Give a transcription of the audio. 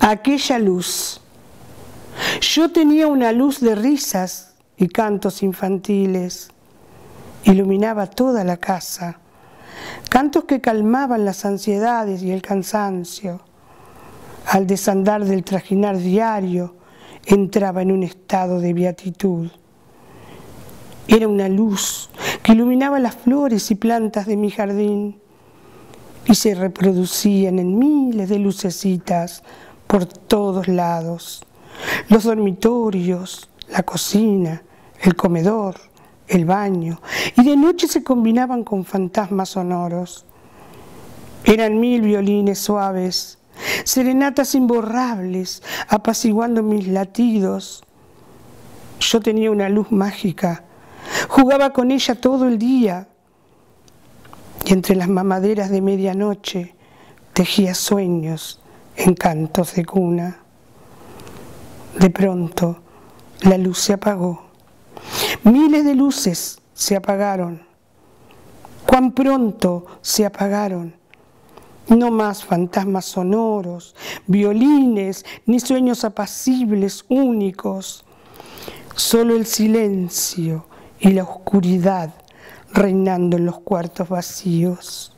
Aquella luz. Yo tenía una luz de risas y cantos infantiles. Iluminaba toda la casa. Cantos que calmaban las ansiedades y el cansancio. Al desandar del trajinar diario, entraba en un estado de beatitud. Era una luz que iluminaba las flores y plantas de mi jardín y se reproducían en miles de lucecitas por todos lados. Los dormitorios, la cocina, el comedor, el baño, y de noche se combinaban con fantasmas sonoros. Eran 1000 violines suaves, serenatas imborrables, apaciguando mis latidos. Yo tenía una luz mágica, jugaba con ella todo el día, y entre las mamaderas de medianoche tejía sueños en cantos de cuna. De pronto la luz se apagó. Miles de luces se apagaron. Cuán pronto se apagaron. No más fantasmas sonoros, violines, ni sueños apacibles únicos. Solo el silencio y la oscuridad reinando en los cuartos vacíos.